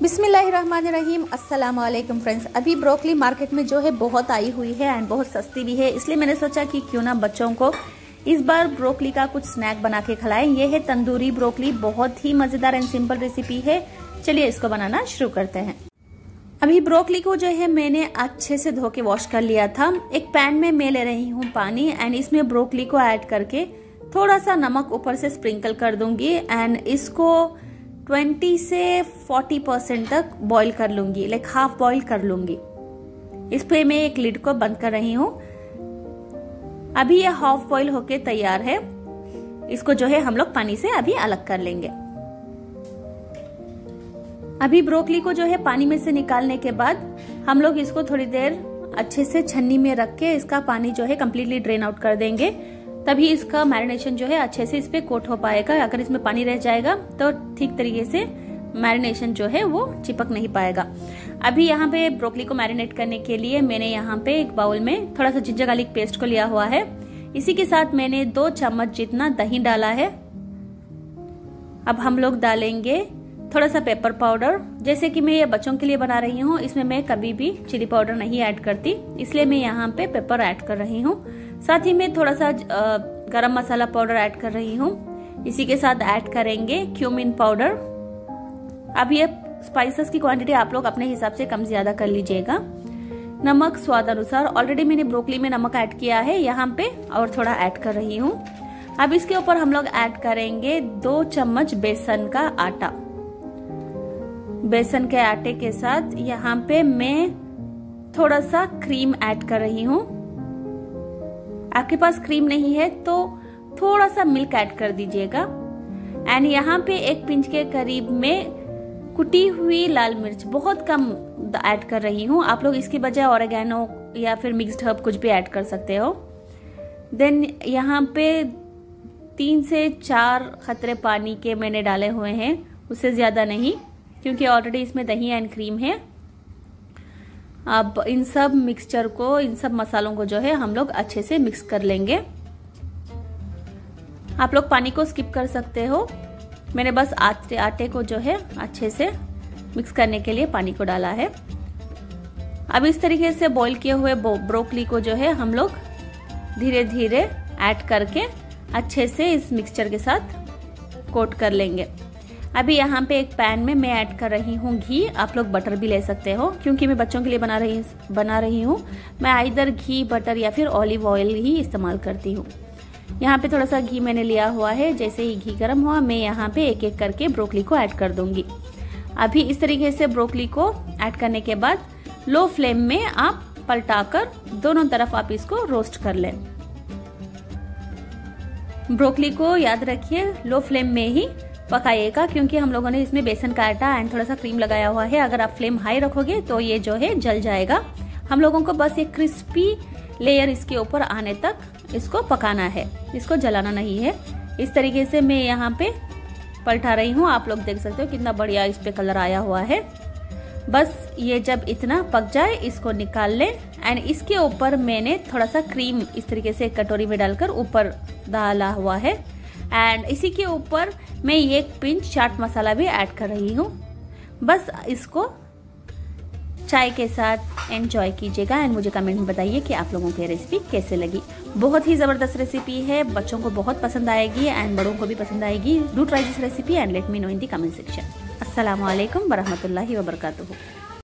बिस्मिल्लाहिर्रहमानिर्रहीम। अस्सलाम वालेकुम फ्रेंड्स। अभी ब्रोकली मार्केट में जो है बहुत आई हुई है एंड बहुत सस्ती भी है, इसलिए मैंने सोचा कि क्यों ना बच्चों को इस बार ब्रोकली का कुछ स्नैक बना के खिलाएं। ये है तंदूरी ब्रोकली, बहुत ही मजेदार एंड सिंपल रेसिपी है। चलिए इसको बनाना शुरू करते हैं। अभी ब्रोकली को जो है मैंने अच्छे से धो के वॉश कर लिया था। एक पैन में मैं ले रही हूँ पानी एंड इसमें ब्रोकली को ऐड करके थोड़ा सा नमक ऊपर से स्प्रिंकल कर दूंगी एंड इसको 20 से 40% तक बॉईल कर लूंगी, लाइक हाफ बॉईल कर लूंगी। इस पे मैं एक लिड को बंद कर रही हूँ। अभी ये हाफ बॉईल होके तैयार है। इसको जो है हम लोग पानी से अभी अलग कर लेंगे। अभी ब्रोकली को जो है पानी में से निकालने के बाद हम लोग इसको थोड़ी देर अच्छे से छन्नी में रख के इसका पानी जो है कम्प्लीटली ड्रेन आउट कर देंगे, तभी इसका मैरिनेशन जो है अच्छे से इस पे कोट हो पाएगा। अगर इसमें पानी रह जाएगा तो ठीक तरीके से मैरिनेशन जो है वो चिपक नहीं पाएगा। अभी यहाँ पे ब्रोकली को मैरिनेट करने के लिए मैंने यहाँ पे एक बाउल में थोड़ा सा जिंजर गार्लिक पेस्ट को लिया हुआ है। इसी के साथ मैंने 2 चम्मच जितना दही डाला है। अब हम लोग डालेंगे थोड़ा सा पेपर पाउडर। जैसे कि मैं ये बच्चों के लिए बना रही हूँ, इसमें मैं कभी भी चिली पाउडर नहीं ऐड करती, इसलिए मैं यहाँ पे पेपर ऐड कर रही हूँ। साथ ही में थोड़ा सा गरम मसाला पाउडर ऐड कर रही हूँ। इसी के साथ ऐड करेंगे क्यूमिन पाउडर। अब ये स्पाइसेस की क्वांटिटी आप लोग अपने हिसाब से कम ज्यादा कर लीजिएगा। नमक स्वाद अनुसार। ऑलरेडी मैंने ब्रोकली में नमक ऐड किया है यहाँ पे, और थोड़ा ऐड कर रही हूँ। अब इसके ऊपर हम लोग ऐड करेंगे 2 चम्मच बेसन का आटा। बेसन के आटे के साथ यहाँ पे मैं थोड़ा सा क्रीम ऐड कर रही हूँ। आपके पास क्रीम नहीं है तो थोड़ा सा मिल्क ऐड कर दीजिएगा। एंड यहाँ पे एक पिंच के करीब में कुटी हुई लाल मिर्च, बहुत कम ऐड कर रही हूँ। आप लोग इसकी बजाय ऑरेगेनो या फिर मिक्स्ड हर्ब कुछ भी ऐड कर सकते हो। देन यहाँ पे 3 से 4 खतरे पानी के मैंने डाले हुए हैं, उससे ज्यादा नहीं, क्योंकि ऑलरेडी इसमें दही एंड क्रीम है। अब इन सब मिक्सचर को, इन सब मसालों को जो है हम लोग अच्छे से मिक्स कर लेंगे। आप लोग पानी को स्किप कर सकते हो। मैंने बस आटे को जो है अच्छे से मिक्स करने के लिए पानी को डाला है। अब इस तरीके से बॉईल किए हुए ब्रोकली को जो है हम लोग धीरे धीरे ऐड करके अच्छे से इस मिक्सचर के साथ कोट कर लेंगे। अभी यहाँ पे एक पैन में मैं ऐड कर रही हूँ घी। आप लोग बटर भी ले सकते हो, क्योंकि मैं बच्चों के लिए बना रही हूँ। मैं आइदर घी, बटर या फिर ऑलिव ऑयल ही इस्तेमाल करती हूँ। यहाँ पे थोड़ा सा घी मैंने लिया हुआ है। जैसे ही घी गर्म हुआ, मैं यहाँ पे एक एक करके ब्रोकली को ऐड कर दूंगी। अभी इस तरीके से ब्रोकली को ऐड करने के बाद लो फ्लेम में आप पलटाकर दोनों तरफ आप इसको रोस्ट कर लें। ब्रोकली को याद रखिए लो फ्लेम में ही पकाइएगा, क्योंकि हम लोगों ने इसमें बेसन का आटा एंड थोड़ा सा क्रीम लगाया हुआ है। अगर आप फ्लेम हाई रखोगे तो ये जो है जल जाएगा। हम लोगों को बस एक क्रिस्पी लेयर इसके ऊपर आने तक इसको पकाना है, इसको जलाना नहीं है। इस तरीके से मैं यहाँ पे पलटा रही हूँ। आप लोग देख सकते हो कितना बढ़िया इस पे कलर आया हुआ है। बस ये जब इतना पक जाए इसको निकाल लें एंड इसके ऊपर मैंने थोड़ा सा क्रीम इस तरीके से एक कटोरी में डालकर ऊपर डाला हुआ है। एंड इसी के ऊपर मैं एक पिंच चाट मसाला भी ऐड कर रही हूँ। बस इसको चाय के साथ एंजॉय कीजिएगा एंड मुझे कमेंट में बताइए कि आप लोगों को ये रेसिपी कैसे लगी। बहुत ही ज़बरदस्त रेसिपी है, बच्चों को बहुत पसंद आएगी एंड बड़ों को भी पसंद आएगी। Do try this recipe and let me know in the comment section. अस्सलाम वालेकुम वरहमतुल्लाहि वबरकातुहू।